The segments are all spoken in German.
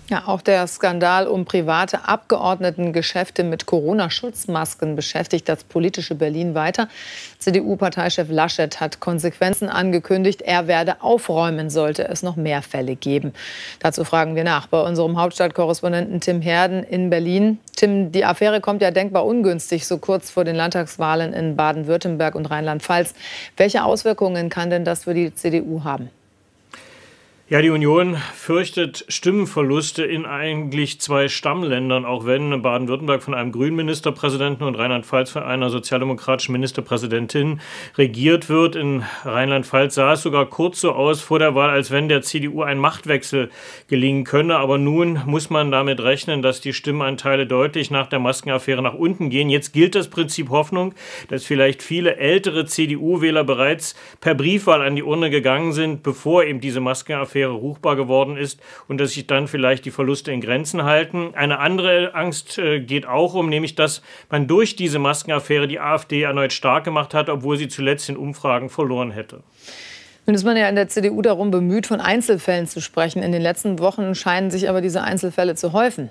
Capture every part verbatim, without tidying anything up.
Ja, auch der Skandal um private Abgeordnetengeschäfte mit Corona-Schutzmasken beschäftigt das politische Berlin weiter. C D U-Parteichef Laschet hat Konsequenzen angekündigt. Er werde aufräumen, sollte es noch mehr Fälle geben. Dazu fragen wir nach bei unserem Hauptstadtkorrespondenten Tim Herden in Berlin. Tim, die Affäre kommt ja denkbar ungünstig, so kurz vor den Landtagswahlen in Baden-Württemberg und Rheinland-Pfalz. Welche Auswirkungen kann denn das für die C D U haben? Ja, die Union fürchtet Stimmenverluste in eigentlich zwei Stammländern, auch wenn Baden-Württemberg von einem grünen Ministerpräsidenten und Rheinland-Pfalz von einer sozialdemokratischen Ministerpräsidentin regiert wird. In Rheinland-Pfalz sah es sogar kurz so aus vor der Wahl, als wenn der C D U ein Machtwechsel gelingen könne. Aber nun muss man damit rechnen, dass die Stimmenanteile deutlich nach der Maskenaffäre nach unten gehen. Jetzt gilt das Prinzip Hoffnung, dass vielleicht viele ältere C D U-Wähler bereits per Briefwahl an die Urne gegangen sind, bevor eben diese Maskenaffäre ruchbar geworden ist und dass sich dann vielleicht die Verluste in Grenzen halten. Eine andere Angst äh, geht auch um, nämlich dass man durch diese Maskenaffäre die AfD erneut stark gemacht hat, obwohl sie zuletzt in Umfragen verloren hätte. Nun ist man ja in der C D U darum bemüht, von Einzelfällen zu sprechen. In den letzten Wochen scheinen sich aber diese Einzelfälle zu häufen.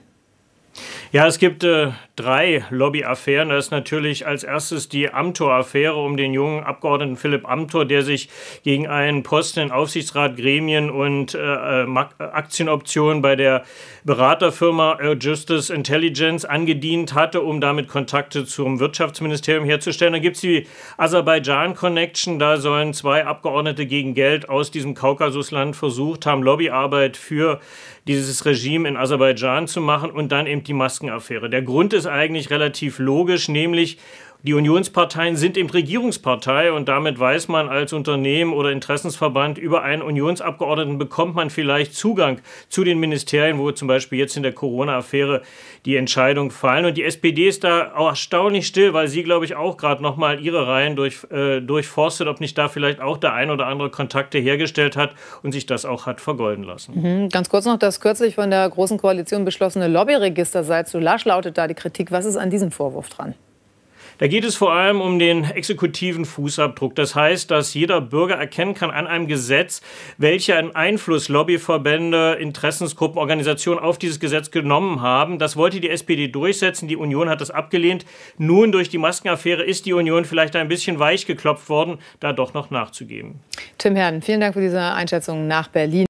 Ja, es gibt äh, drei Lobbyaffären. Das ist natürlich als erstes die Amthor-Affäre um den jungen Abgeordneten Philipp Amthor, der sich gegen einen Posten in Aufsichtsrat, Gremien und äh, Aktienoptionen bei der Beraterfirma Justice Intelligence angedient hatte, um damit Kontakte zum Wirtschaftsministerium herzustellen. Dann gibt es die Aserbaidschan-Connection. Da sollen zwei Abgeordnete gegen Geld aus diesem Kaukasusland versucht haben, Lobbyarbeit für dieses Regime in Aserbaidschan zu machen und dann eben die Maskenaffäre. Der Grund ist eigentlich relativ logisch, nämlich die Unionsparteien sind eben Regierungspartei und damit weiß man als Unternehmen oder Interessensverband, über einen Unionsabgeordneten bekommt man vielleicht Zugang zu den Ministerien, wo zum Beispiel jetzt in der Corona-Affäre die Entscheidungen fallen. Und die S P D ist da auch erstaunlich still, weil sie, glaube ich, auch gerade noch mal ihre Reihen durch, äh, durchforstet, ob nicht da vielleicht auch der ein oder andere Kontakte hergestellt hat und sich das auch hat vergolden lassen. Mhm. Ganz kurz noch, das kürzlich von der Großen Koalition beschlossene Lobbyregister sei zu lasch, lautet da die Kritik. Was ist an diesem Vorwurf dran? Da geht es vor allem um den exekutiven Fußabdruck. Das heißt, dass jeder Bürger erkennen kann an einem Gesetz, welchen Einfluss Lobbyverbände, Interessensgruppen, Organisationen auf dieses Gesetz genommen haben. Das wollte die S P D durchsetzen. Die Union hat das abgelehnt. Nun durch die Maskenaffäre ist die Union vielleicht ein bisschen weich geklopft worden, da doch noch nachzugeben. Tim Herden, vielen Dank für diese Einschätzung nach Berlin.